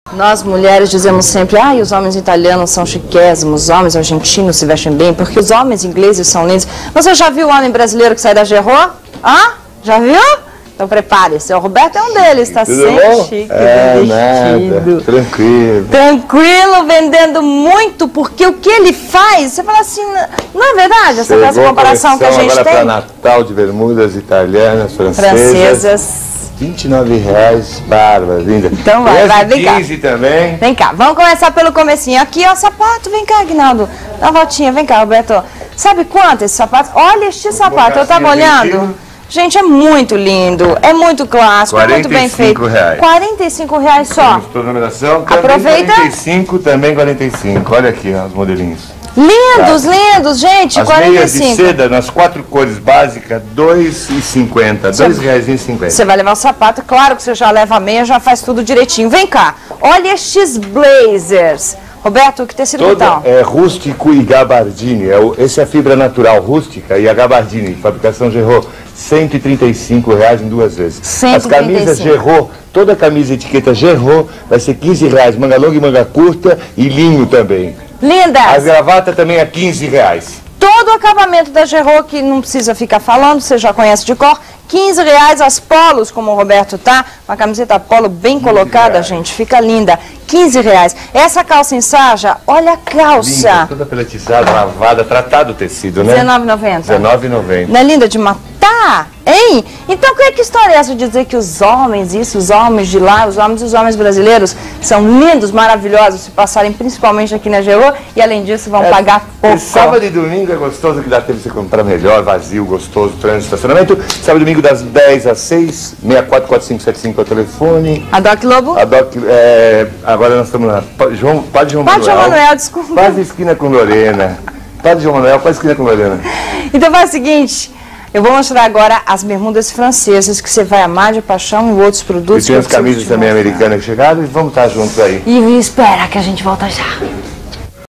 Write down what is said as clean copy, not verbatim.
Nós mulheres dizemos sempre, os homens italianos são chiquésimos, os homens argentinos se vestem bem, porque os homens ingleses são lindos. Você já viu o homem brasileiro que sai da Gerro? Já viu? Então prepare-se, o Roberto é um deles, está sempre chique, vestido. Tranquilo. Tranquilo, vendendo muito, porque o que ele faz, você fala assim, não é verdade essa comparação que a gente agora tem? Para Natal de bermudas italianas, francesas. R$29, bárbara, linda. Então vai, vem cá. 15 também. Vem cá, vamos começar pelo comecinho. Aqui, ó, sapato, vem cá, Aguinaldo. Dá uma voltinha, vem cá, Roberto. Sabe quanto esse sapato? Olha este sapato, eu tava olhando. Gente, é muito lindo, é muito clássico, é muito bem feito. R$45 só. Toda numeração, aproveita. 45, também 45. Olha aqui, ó, os modelinhos. Lindos, lindos, gente, as 45. meias de seda nas 4 cores básicas, R$2,50, R$2,50. Você vai levar o sapato, claro que você já leva a meia, já faz tudo direitinho. Vem cá, olha estes blazers. Roberto, que tecido que tal? É rústico e gabardine. Essa é a fibra natural rústica e a gabardine, fabricação Gerro, R$135 em 2 vezes. 135. As camisas Gerro, toda camisa etiqueta Gerro vai ser R$15, manga longa e manga curta e linho também. Lindas! As gravatas também a R$15. Todo o acabamento da Gerro, que não precisa ficar falando, você já conhece de cor, R$15, as polos, como o Roberto tá, uma camiseta polo bem colocada, gente, fica linda, R$15. Essa calça em sarja, olha a calça. Linda, toda peletizada, lavada, tratado o tecido, né? R$19,90. R$19,90. Não é linda de matar? Hein? Então, que história é essa de dizer que os homens, os homens de lá, os homens brasileiros são lindos, maravilhosos, se passarem principalmente aqui na Gerro e, além disso, vão pagar pouco. Sábado e domingo é gostoso, que dá tempo de você comprar melhor, vazio, gostoso, trânsito, estacionamento. Sábado e domingo das 10 às 6, 644575 é o telefone. A Doc Lobo? A Doc, agora nós estamos lá. Padre João Manuel, desculpa. Quase esquina com Lorena. Padre João Manuel, quase esquina com Lorena. Então faz o seguinte, eu vou mostrar agora as bermudas francesas que você vai amar de paixão e outros produtos. E tem as camisas também americanas que chegaram e vamos estar juntos aí. E espera que a gente volta já.